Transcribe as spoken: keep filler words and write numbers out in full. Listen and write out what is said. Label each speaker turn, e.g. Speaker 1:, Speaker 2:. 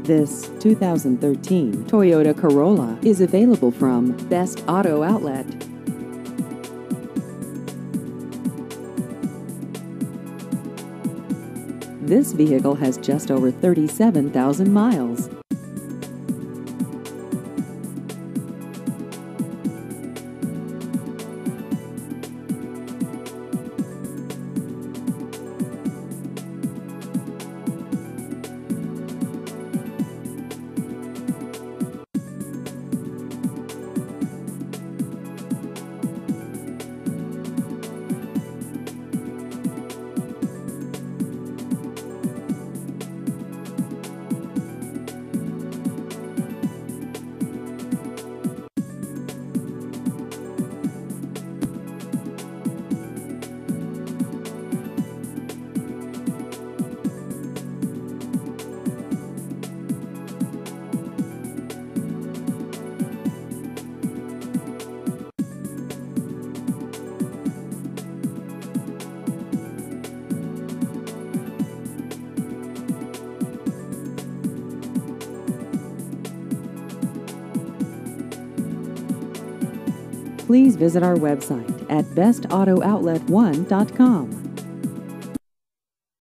Speaker 1: This two thousand thirteen Toyota Corolla is available from Best Auto Outlet. This vehicle has just over thirty-seven thousand miles. Please visit our website at best auto outlet one dot com.